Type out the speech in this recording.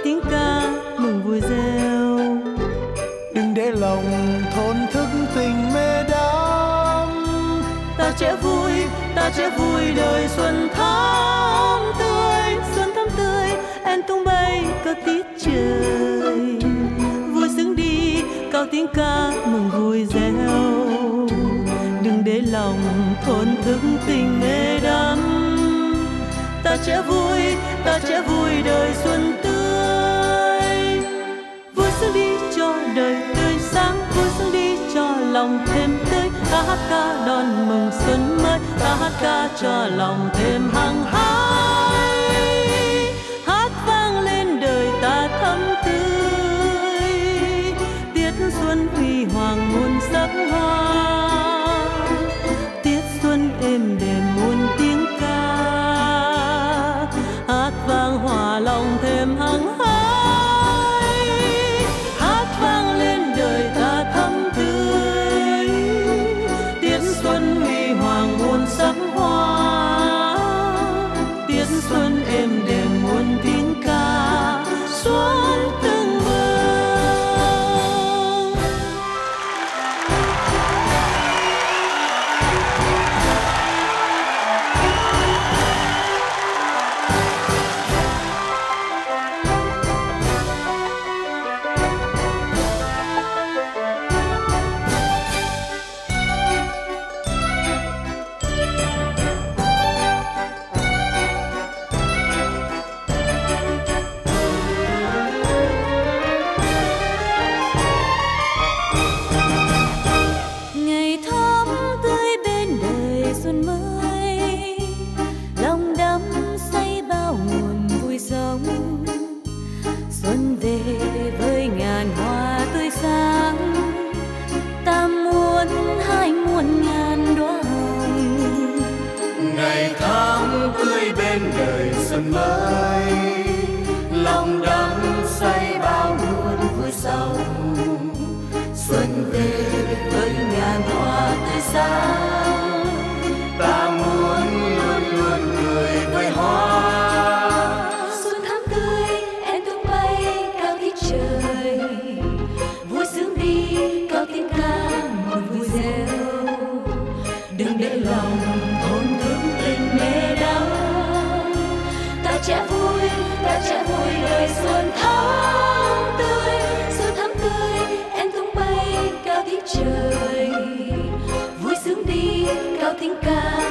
tiếng ca mừng vui reo. Đừng để lòng thốn thức tình mê đắm. Ta trẻ vui đời xuân thắm tươi, xuân thắm tươi em tung bay cao tiết trời. Vui sướng đi cao tiếng ca mừng vui reo. Đừng để lòng thốn thức tình mê đắm. Ta trẻ vui đời xuân tươi. Vui sướng đi cho đời tươi sáng, vui sướng đi cho lòng thêm tươi. Ta hát ca đón mừng xuân mới, ta hát ca cho lòng thêm hăng hái. Hát vang lên đời ta thắm tươi, tiết xuân huy hoàng muôn sắc hoa. Tiết xuân êm đềm muôn tiếng ca, hát vang hòa lòng thêm hăng hái. Hát vang lên đời ta thắm tươi, tiết xuân huy hoàng muôn sắc hoa. Tiết xuân êm đềm muôn tiếng ca, xuân tưng bừng. Ngày thắm tươi bên đời xuân mới, lòng đắm say bao nguồn vui sống. Xuân về với ngàn hoa tươi sáng, ta muốn hai muôn ngàn đóa hồng. Ngày tháng tươi bên đời xuân mới, lòng đắm say bao nguồn vui sống. Xuân về với ngàn hoa tươi sáng, Ta muốn luôn luôn cười với hoa. xuân thắm tươi em tung bay cao tiết trời. Vui sướng đi cao tiếng ca một vui reo. Đừng để lòng thốn thức tình mê đắm. Ta trẻ vui đời xuân thắm tươi, xuân thắm tươi em tung bay cao tiết trời. Vui sướng đi cao tiếng ca